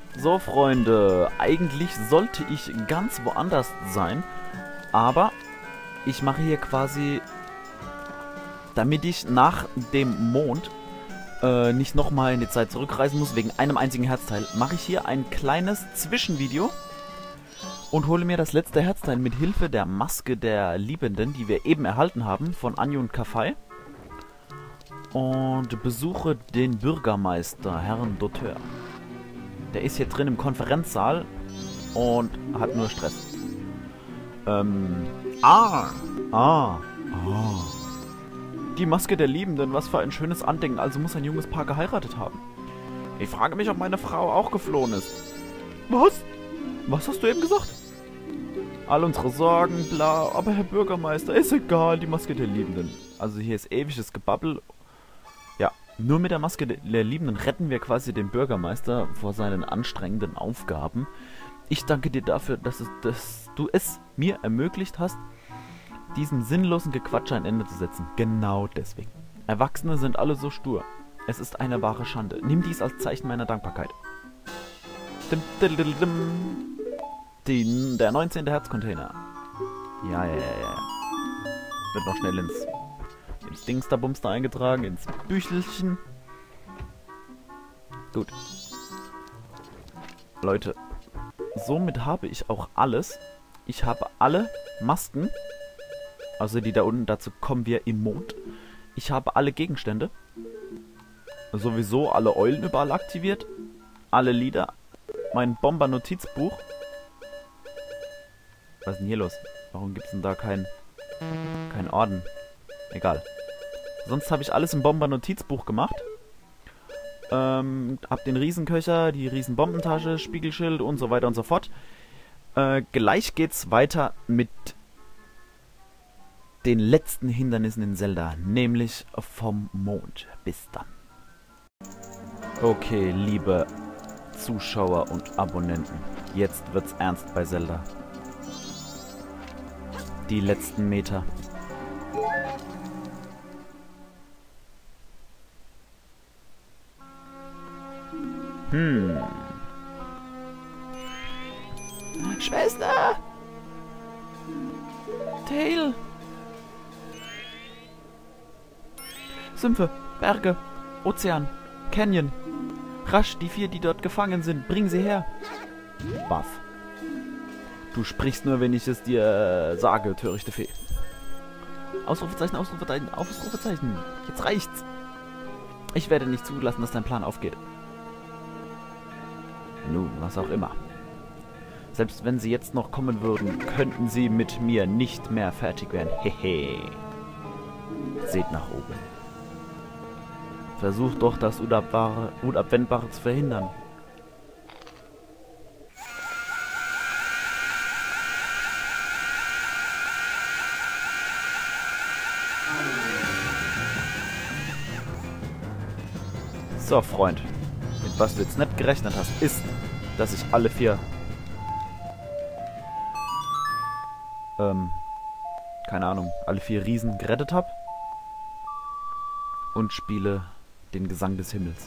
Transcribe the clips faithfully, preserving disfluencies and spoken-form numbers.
So, Freunde, eigentlich sollte ich ganz woanders sein, aber ich mache hier quasi, damit ich nach dem Mond äh, nicht nochmal in die Zeit zurückreisen muss, wegen einem einzigen Herzteil, mache ich hier ein kleines Zwischenvideo und hole mir das letzte Herzteil mit Hilfe der Maske der Liebenden, die wir eben erhalten haben, von Anju und Kafei. Und besuche den Bürgermeister, Herrn Doteur. Der ist hier drin im Konferenzsaal und hat nur Stress. Ähm. Ah! Ah! Ah! Die Maske der Liebenden, was für ein schönes Andenken. Also muss ein junges Paar geheiratet haben. Ich frage mich, ob meine Frau auch geflohen ist. Was? Was hast du eben gesagt? All unsere Sorgen, bla. Aber Herr Bürgermeister, ist egal, die Maske der Liebenden. Also hier ist ewiges Gebabbel. Ja, nur mit der Maske der Liebenden retten wir quasi den Bürgermeister vor seinen anstrengenden Aufgaben. Ich danke dir dafür, dass, es, dass du es mir ermöglicht hast, diesem sinnlosen Gequatsche ein Ende zu setzen. Genau deswegen. Erwachsene sind alle so stur. Es ist eine wahre Schande. Nimm dies als Zeichen meiner Dankbarkeit. Dim, dim, dim, dim. Die, der neunzehnte Herzcontainer. Ja, ja, ja, ja. Wird noch schnell ins... ins Dingsterbumster eingetragen, ins Büchelchen. Gut. Leute, somit habe ich auch alles. Ich habe alle Masken, also die da unten, dazu kommen wir im Mond. Ich habe alle Gegenstände. Sowieso alle Eulen überall aktiviert. Alle Lieder. Mein Bomber-Notizbuch. Was ist denn hier los? Warum gibt es denn da kein, kein Orden? Egal. Sonst habe ich alles im Bomber-Notizbuch gemacht. Ähm, hab den Riesenköcher, die Riesenbombentasche, Spiegelschild und so weiter und so fort. Äh, gleich geht's weiter mit den letzten Hindernissen in Zelda, nämlich vom Mond. Bis dann. Okay, liebe Zuschauer und Abonnenten, jetzt wird's ernst bei Zelda. Die letzten Meter. Hm. Schwester! Tail! Sümpfe, Berge, Ozean, Canyon. Rasch, die vier, die dort gefangen sind, bring sie her. Baff. Du sprichst nur, wenn ich es dir äh, sage, törichte Fee. Ausrufezeichen, Ausrufezeichen, Ausrufezeichen. Jetzt reicht's. Ich werde nicht zulassen, dass dein Plan aufgeht. Nun, was auch immer. Selbst wenn sie jetzt noch kommen würden, könnten sie mit mir nicht mehr fertig werden. Hehe. Seht nach oben. Versucht doch, das Unabwahre, Unabwendbare zu verhindern. So, Freund. Mit was du jetzt nicht gerechnet hast, ist, dass ich alle vier... Ähm... keine Ahnung, alle vier Riesen gerettet habe. Und spiele den Gesang des Himmels.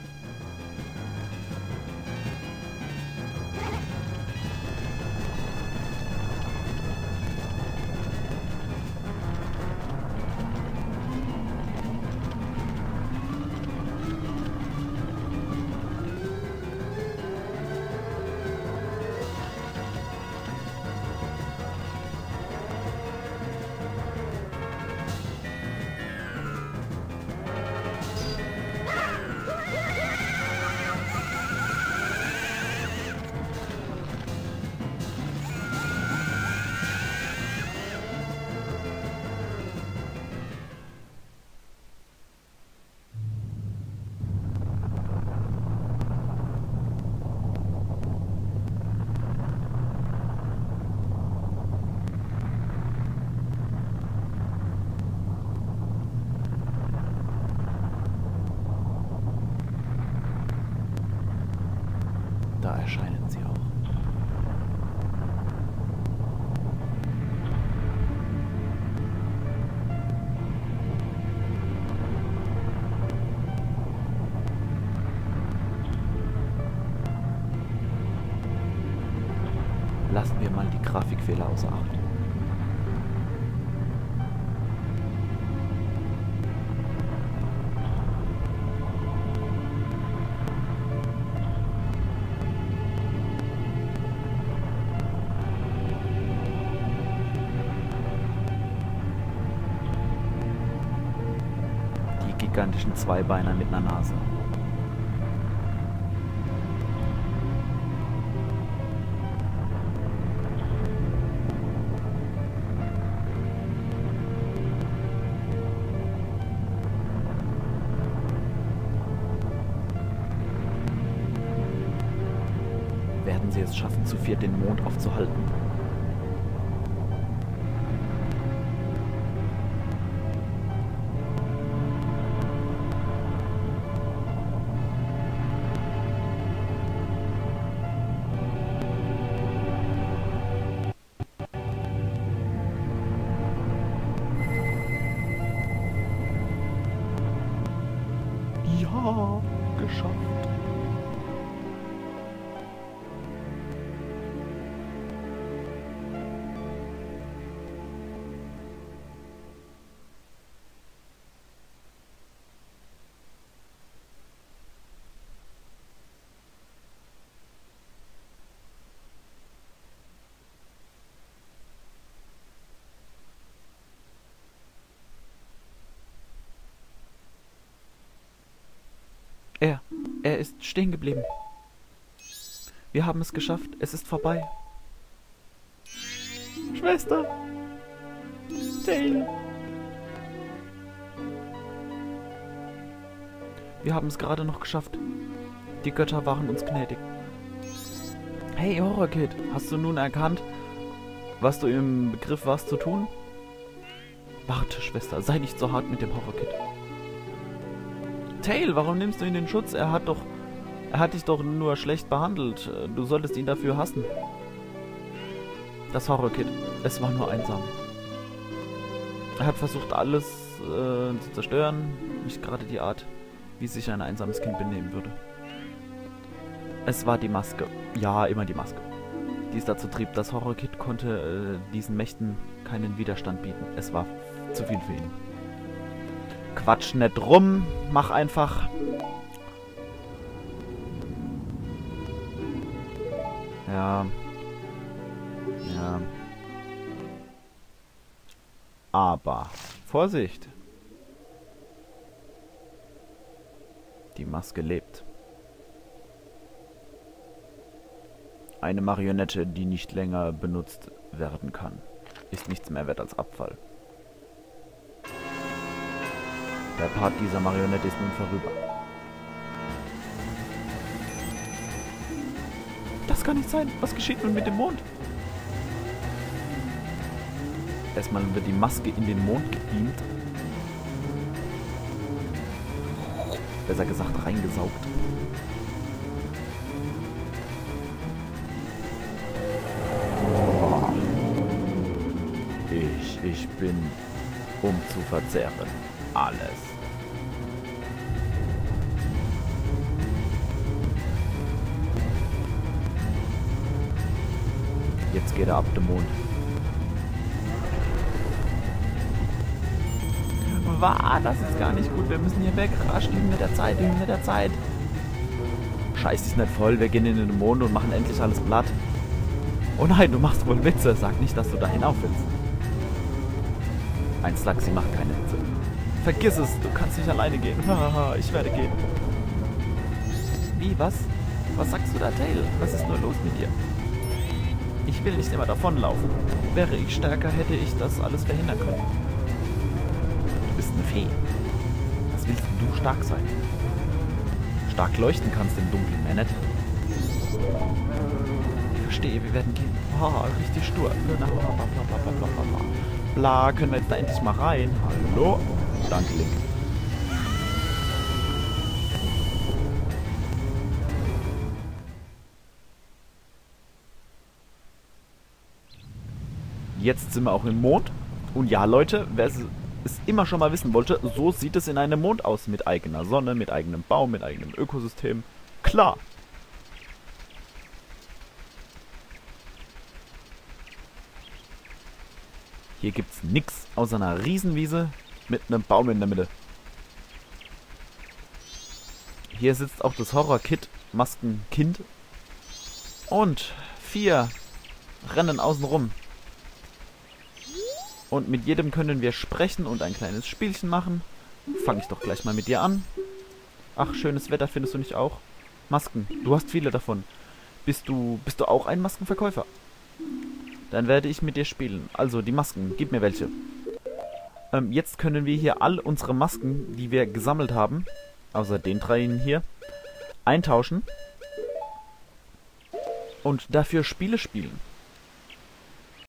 Da erscheinen sie auch. Lassen wir mal die Grafikfehler außer Acht. Die gigantischen Zweibeiner mit einer Nase. Werden sie es schaffen, zu viert den Mond aufzuhalten? Ja, geschafft. Er, er ist stehen geblieben. Wir haben es geschafft. Es ist vorbei. Schwester! Tail! Wir haben es gerade noch geschafft. Die Götter waren uns gnädig. Hey, Horror Kid, hast du nun erkannt, was du im Begriff warst zu tun? Warte, Schwester, sei nicht so hart mit dem Horror Kid. Tail, warum nimmst du ihn in Schutz? Er hat doch... Er hat dich doch nur schlecht behandelt. Du solltest ihn dafür hassen. Das Horror Kid. Es war nur einsam. Er hat versucht, alles äh, zu zerstören. Nicht gerade die Art, wie sich ein einsames Kind benehmen würde. Es war die Maske. Ja, immer die Maske. Die es dazu trieb. Das Horror Kid konnte äh, diesen Mächten keinen Widerstand bieten. Es war zu viel für ihn. Quatsch nicht rum, mach einfach. Ja. Ja. Aber, Vorsicht. Die Maske lebt. Eine Marionette, die nicht länger benutzt werden kann, ist nichts mehr wert als Abfall. Der Part dieser Marionette ist nun vorüber. Das kann nicht sein. Was geschieht nun mit dem Mond? Erstmal wird die Maske in den Mond gebeamt. Besser gesagt reingesaugt. Ich, ich bin, um zu verzehren, alles. Jetzt geht er ab dem Mond. Wah, das ist gar nicht gut. Wir müssen hier weg. Rasch, eben mit der Zeit, eben mit der Zeit. Scheiß, ist nicht voll. Wir gehen in den Mond und machen endlich alles platt. Oh nein, du machst wohl Witze. Sag nicht, dass du da hinauf willst. Ein Slugsy macht keine Witze. Vergiss es, du kannst nicht alleine gehen. Haha, ich werde gehen. Wie, was? Was sagst du da, Tail? Was ist nur los mit dir? Ich will nicht immer davonlaufen. Wäre ich stärker, hätte ich das alles verhindern können. Du bist eine Fee. Was willst du stark sein? Stark leuchten kannst im Dunkeln, mehr nicht. Ich verstehe, wir werden gehen. Haha, richtig stur. Bla, bla, bla, bla, bla, bla, bla. Bla, können wir jetzt da endlich mal rein? Hallo? Danke, Link. Jetzt sind wir auch im Mond. Und ja, Leute, wer es, es immer schon mal wissen wollte, so sieht es in einem Mond aus. Mit eigener Sonne, mit eigenem Baum, mit eigenem Ökosystem. Klar. Hier gibt's nix außer einer Riesenwiese mit einem Baum in der Mitte. Hier sitzt auch das Horror-Kid, Maskenkind. Und vier rennen außen rum. Und mit jedem können wir sprechen und ein kleines Spielchen machen. Fange ich doch gleich mal mit dir an. Ach, schönes Wetter, findest du nicht auch? Masken, du hast viele davon. Bist du, bist du auch ein Maskenverkäufer? Dann werde ich mit dir spielen. Also, die Masken, gib mir welche. Ähm, jetzt können wir hier all unsere Masken, die wir gesammelt haben, außer den dreien hier, eintauschen. Und dafür Spiele spielen.